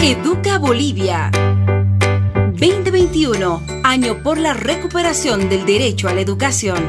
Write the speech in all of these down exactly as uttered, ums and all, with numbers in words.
Educa Bolivia. veinte veintiuno, año por la recuperación del derecho a la educación.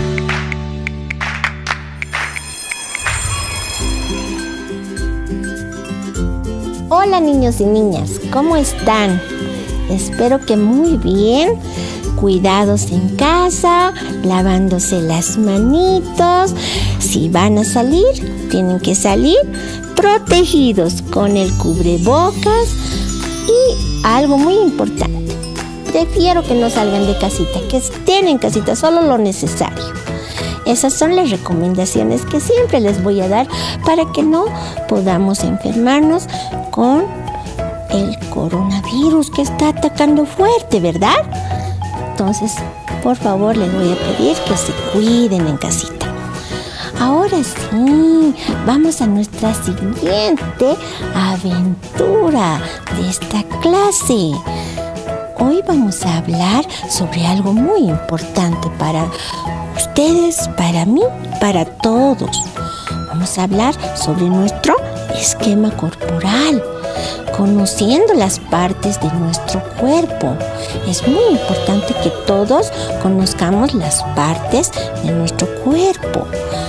Hola niños y niñas, ¿cómo están? Espero que muy bien, cuidados en casa, lavándose las manitos. Si van a salir, tienen que salir protegidos con el cubrebocas y algo muy importante, prefiero que no salgan de casita, que estén en casita, solo lo necesario. Esas son las recomendaciones que siempre les voy a dar para que no podamos enfermarnos con el coronavirus que está atacando fuerte, ¿verdad? Entonces, por favor, les voy a pedir que se cuiden en casita. Ahora sí, vamos a nuestra siguiente aventura de esta clase. Hoy vamos a hablar sobre algo muy importante para ustedes, para mí, para todos. Vamos a hablar sobre nuestro esquema corporal, conociendo las partes de nuestro cuerpo. Es muy importante que todos conozcamos las partes de nuestro cuerpo.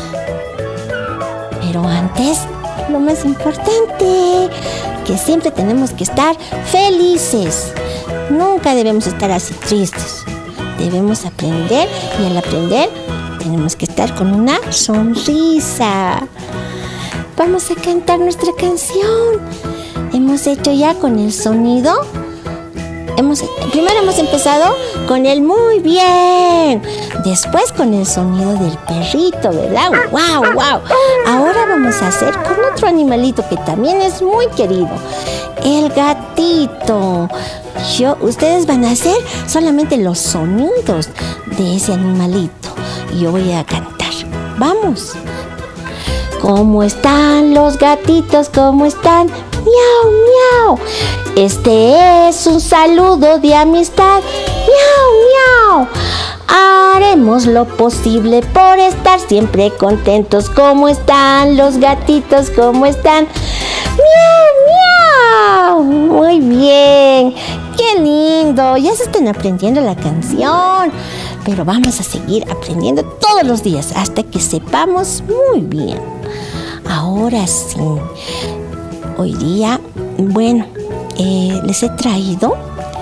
Pero antes, lo más importante, que siempre tenemos que estar felices. Nunca debemos estar así tristes. Debemos aprender y al aprender tenemos que estar con una sonrisa. Vamos a cantar nuestra canción. Hemos hecho ya con el sonido. Hemos, primero hemos empezado con el muy bien. Después con el sonido del perrito, ¿verdad? ¡Wow, wow! Ahora vamos a hacer con otro animalito que también es muy querido. El gatito. Yo, ustedes van a hacer solamente los sonidos de ese animalito. Y yo voy a cantar. ¡Vamos! ¿Cómo están los gatitos? ¿Cómo están? ¡Miau, miau! Este es un saludo de amistad. ¡Miau, miau! Haremos lo posible por estar siempre contentos. ¿Cómo están los gatitos? ¿Cómo están? ¡Miau, miau! Muy bien. ¡Qué lindo! Ya se están aprendiendo la canción. Pero vamos a seguir aprendiendo todos los días hasta que sepamos muy bien. Ahora sí. Hoy día, bueno, eh, les he traído,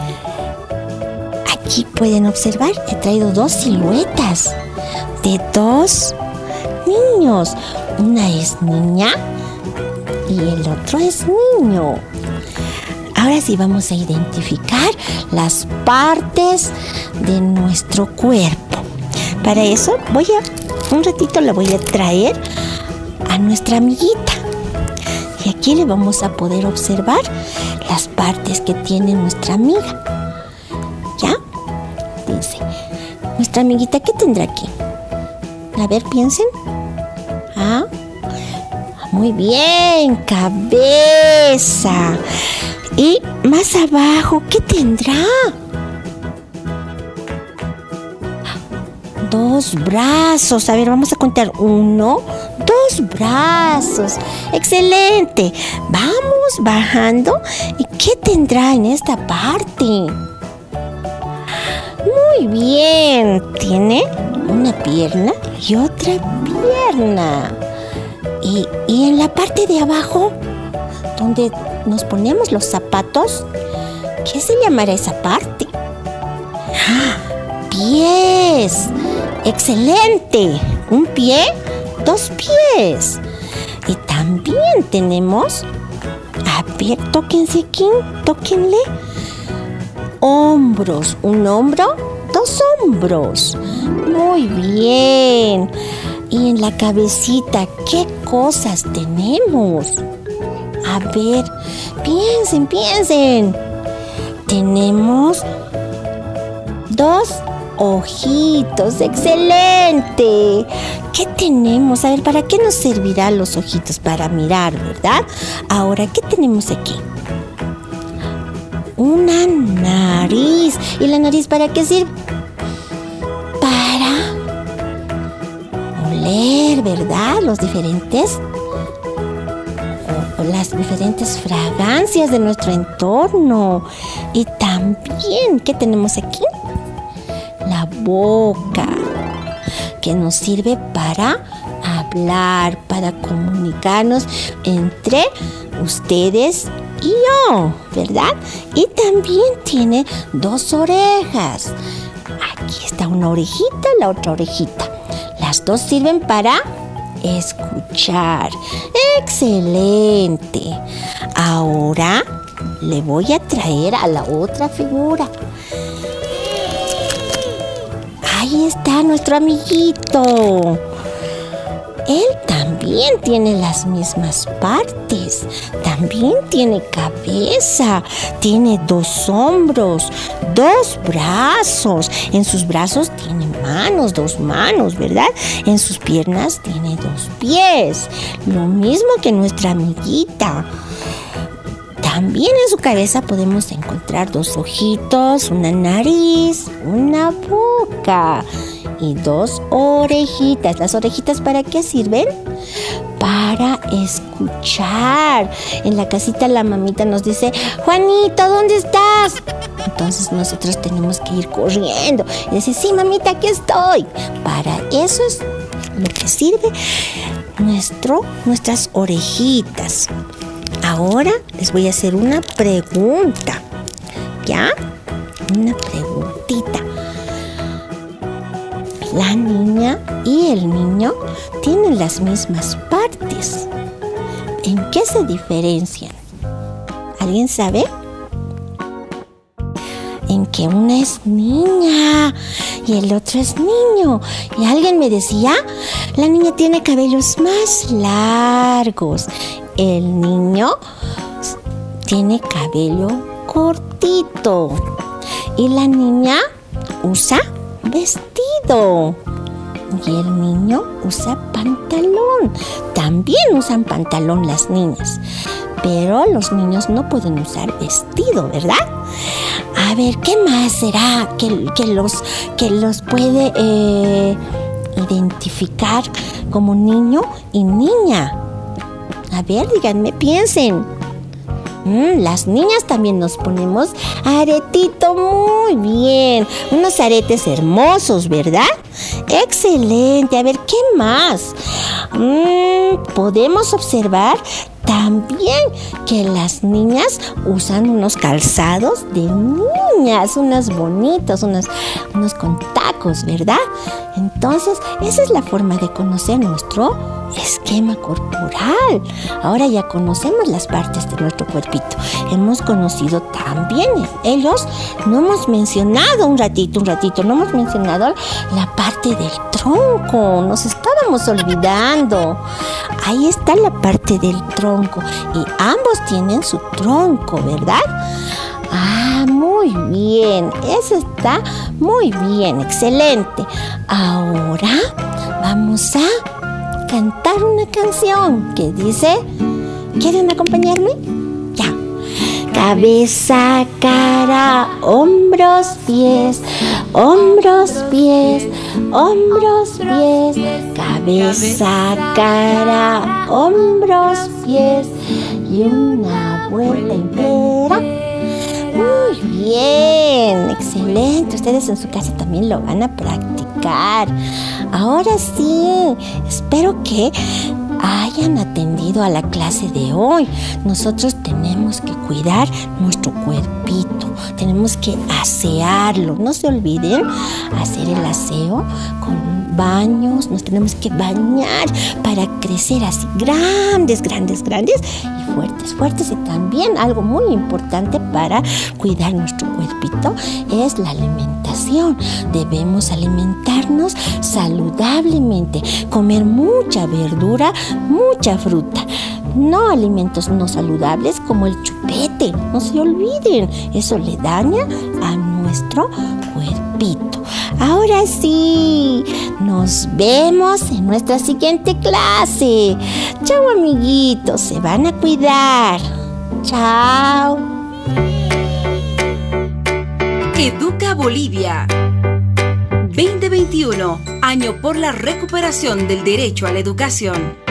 aquí pueden observar, he traído dos siluetas de dos niños. Una es niña y el otro es niño. Ahora sí vamos a identificar las partes de nuestro cuerpo. Para eso voy a, un ratito la voy a traer a nuestra amiguita. Y aquí le vamos a poder observar las partes que tiene nuestra amiga. ¿Ya? Dice, nuestra amiguita, ¿qué tendrá aquí? A ver, piensen. Ah, muy bien, cabeza. Y más abajo, ¿qué tendrá? Dos brazos. A ver, vamos a contar. Uno, dos brazos. Excelente. Vamos bajando. ¿Y qué tendrá en esta parte? Muy bien. Tiene una pierna y otra pierna. Y, y en la parte de abajo, donde nos ponemos los zapatos, ¿qué se llamará esa parte? ¡Ah! Pies. Excelente. Un pie, dos pies. Y también tenemos, a ver, tóquense aquí, tóquenle. Hombros. Un hombro, dos hombros. Muy bien. Y en la cabecita, ¿qué cosas tenemos? A ver, piensen, piensen. Tenemos dos ojitos. ¡Excelente! ¿Qué tenemos? A ver, ¿para qué nos servirán los ojitos? Para mirar, ¿verdad? Ahora, ¿qué tenemos aquí? Una nariz. ¿Y la nariz para qué sirve? Para oler, ¿verdad? Los diferentes las diferentes fragancias de nuestro entorno. Y también, ¿qué tenemos aquí? La boca, que nos sirve para hablar, para comunicarnos entre ustedes y yo, ¿verdad? Y también tiene dos orejas. Aquí está una orejita, la otra orejita. Las dos sirven para escuchar. ¡Excelente! Ahora le voy a traer a la otra figura. Ahí está nuestro amiguito. Él también tiene las mismas partes. También tiene cabeza. Tiene dos hombros, dos brazos. En sus brazos tiene manos, dos manos, ¿verdad? En sus piernas tiene dos pies. Lo mismo que nuestra amiguita. También en su cabeza podemos encontrar dos ojitos, una nariz, una boca y dos orejitas. ¿Las orejitas para qué sirven? Para escuchar. En la casita la mamita nos dice: Juanito, ¿dónde estás? Entonces nosotros tenemos que ir corriendo y decir: sí, mamita, aquí estoy. Para eso es lo que sirve nuestro, nuestras orejitas. Ahora les voy a hacer una pregunta. ¿Ya? Una preguntita. La niña y el niño tienen las mismas partes. ¿En qué se diferencian? ¿Alguien sabe? En que una es niña y el otro es niño. Y alguien me decía, la niña tiene cabellos más largos. El niño tiene cabello cortito. Y la niña usa vestido. Y el niño usa pantalón. También usan pantalón las niñas. Pero los niños no pueden usar vestido, ¿verdad? A ver, ¿qué más será que, que, los, que los puede eh, identificar como niño y niña? A ver, díganme, piensen. Mm, las niñas también nos ponemos aretito, muy bien. Unos aretes hermosos, ¿verdad? Excelente. A ver, ¿qué más? Mm, podemos observar también que las niñas usan unos calzados de niñas, unos bonitos, unos, unos con tacos, ¿verdad? Entonces, esa es la forma de conocer nuestro esquema corporal. Ahora ya conocemos las partes de nuestro cuerpito. Hemos conocido también ellos. No hemos mencionado un ratito, un ratito, no hemos mencionado la parte del tronco. Nos estábamos olvidando. Ahí está la parte del tronco. Y ambos tienen su tronco, ¿verdad? Ah, muy bien. Eso está muy bien, excelente. Ahora vamos a cantar una canción que dice, ¿quieren acompañarme? Ya. Cabeza, cara, hombros, pies, hombros, pies, hombros, pies. Cabeza, cara, hombros, pies y una vuelta entera. Muy bien, excelente. Ustedes en su casa también lo van a practicar. Ahora sí, espero que hayan atendido a la clase de hoy. Nosotros tenemos que cuidar nuestro cuerpito, tenemos que asearlo. No se olviden hacer el aseo con baños. Nos tenemos que bañar para crecer así grandes, grandes, grandes y fuertes, fuertes. Y también algo muy importante para cuidar nuestro cuerpito es la alimentación. Debemos alimentarnos saludablemente, comer mucha verdura, mucha fruta. No alimentos no saludables como el chupete, no se olviden, eso le daña a nuestro cuerpito. Ahora sí, nos vemos en nuestra siguiente clase. Chao, amiguitos, se van a cuidar. Chao. Educa Bolivia veinte veintiuno, año por la recuperación del derecho a la educación.